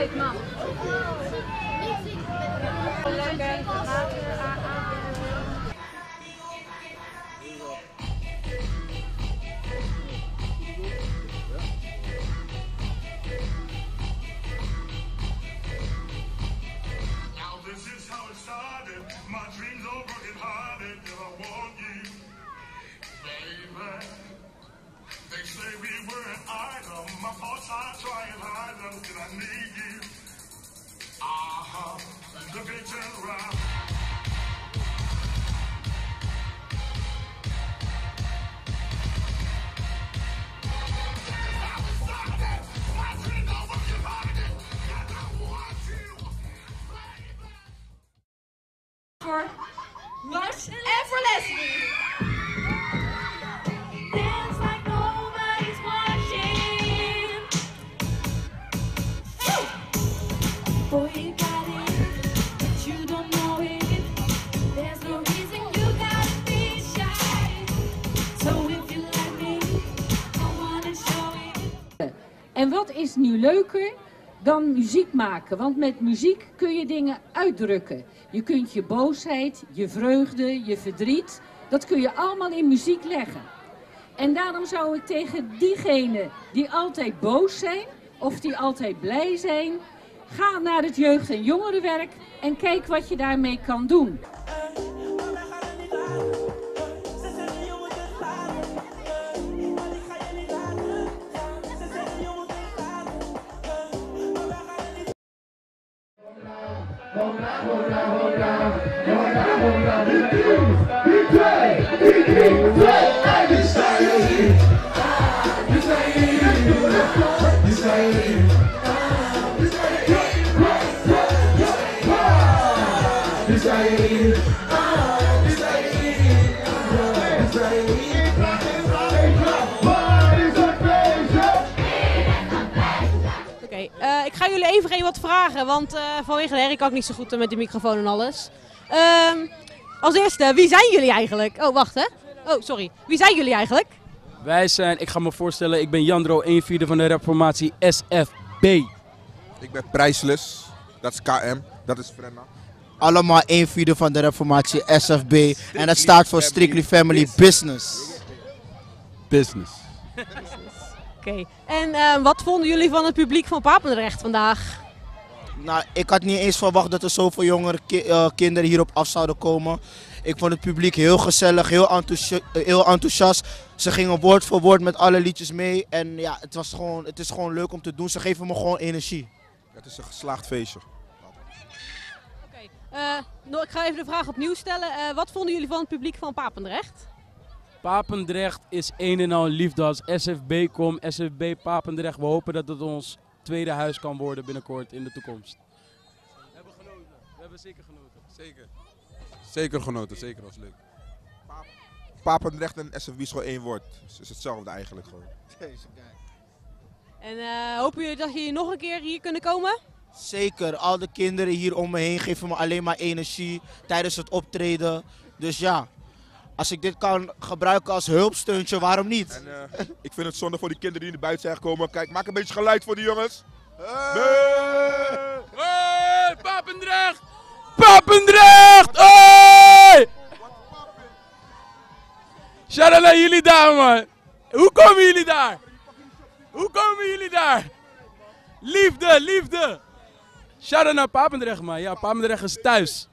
uit, man. They say we were an item. My thoughts are trying hard. Did I need you? Look at you around. For Lush and for Leslie. Dance like nobody's watching. Boy, you got it, but you don't know it. There's no reason you gotta be shy. So if you like me, I wanna show it. En wat is nu leuker dan muziek maken? Want met muziek kun je dingen uitdrukken. Je kunt je boosheid, je vreugde, je verdriet, dat kun je allemaal in muziek leggen. En daarom zou ik tegen diegenen die altijd boos zijn of die altijd blij zijn, ga naar het jeugd- en jongerenwerk en kijk wat je daarmee kan doen. Ik ga jullie even wat vragen, want vanwege de herrie kan ik niet zo goed met de microfoon en alles. Als eerste, wie zijn jullie eigenlijk? Oh, wacht hè. Oh, sorry. Wie zijn jullie eigenlijk? Wij zijn, ik ga me voorstellen, ik ben Jandro, 1/4 van de rapformatie SFB. Ik ben Priceless, dat is KM, dat is Frenna. Allemaal 1/4 van de rapformatie SFB en dat staat voor Strictly Family Business. Business. Oké. En wat vonden jullie van het publiek van Papendrecht vandaag? Nou, ik had niet eens verwacht dat er zoveel jongere kinderen hierop af zouden komen. Ik vond het publiek heel gezellig, heel enthousiast. Ze gingen woord voor woord met alle liedjes mee. En ja, het is gewoon leuk om te doen. Ze geven me gewoon energie. Het is een geslaagd feestje. Ik ga even de vraag opnieuw stellen. Wat vonden jullie van het publiek van Papendrecht? Papendrecht is een en al liefde als SFB komt. SFB Papendrecht, we hopen dat het ons tweede huis kan worden binnenkort in de toekomst. We hebben genoten. We hebben zeker genoten. Zeker. Zeker genoten, zeker was leuk. Papendrecht en SFB is gewoon één woord. Het is hetzelfde eigenlijk gewoon. En hopen jullie dat jullie nog een keer hier kunnen komen? Zeker, al de kinderen hier om me heen geven me alleen maar energie tijdens het optreden. Dus ja, als ik dit kan gebruiken als hulpsteuntje, waarom niet? En, ik vind het zonde voor die kinderen die naar buiten zijn gekomen. Kijk, maak een beetje geluid voor die jongens. Hey! Hey, Papendrecht! Papendrecht! Hey! Shout-out naar jullie daar, man. Hoe komen jullie daar? Hoe komen jullie daar? Liefde, liefde. Shout-out naar Papendrecht, man. Ja, Papendrecht is thuis.